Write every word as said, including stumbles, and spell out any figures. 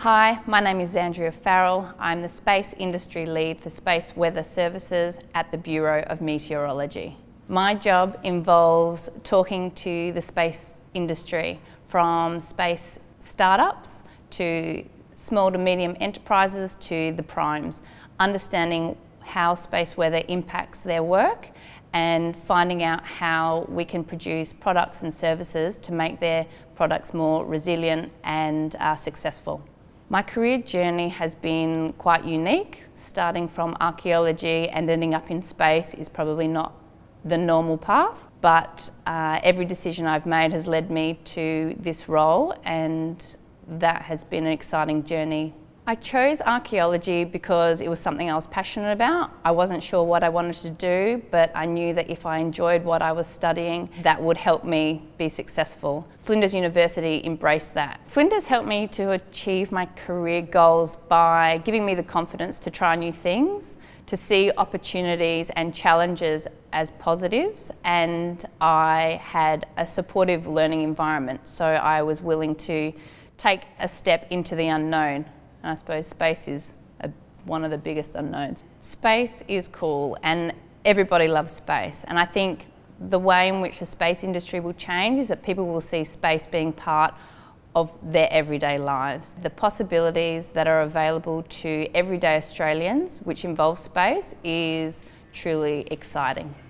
Hi, my name is Zandria Farrell. I'm the Space Industry Lead for Space Weather Services at the Bureau of Meteorology. My job involves talking to the space industry, from space startups to small to medium enterprises to the primes, understanding how space weather impacts their work and finding out how we can produce products and services to make their products more resilient and uh, successful. My career journey has been quite unique. Starting from archaeology and ending up in space is probably not the normal path, but uh, every decision I've made has led me to this role, and that has been an exciting journey. I chose archaeology because it was something I was passionate about. I wasn't sure what I wanted to do, but I knew that if I enjoyed what I was studying, that would help me be successful. Flinders University embraced that. Flinders helped me to achieve my career goals by giving me the confidence to try new things, to see opportunities and challenges as positives, and I had a supportive learning environment, so I was willing to take a step into the unknown. And I suppose space is a, one of the biggest unknowns. Space is cool and everybody loves space, and I think the way in which the space industry will change is that people will see space being part of their everyday lives. The possibilities that are available to everyday Australians, which involve space, is truly exciting.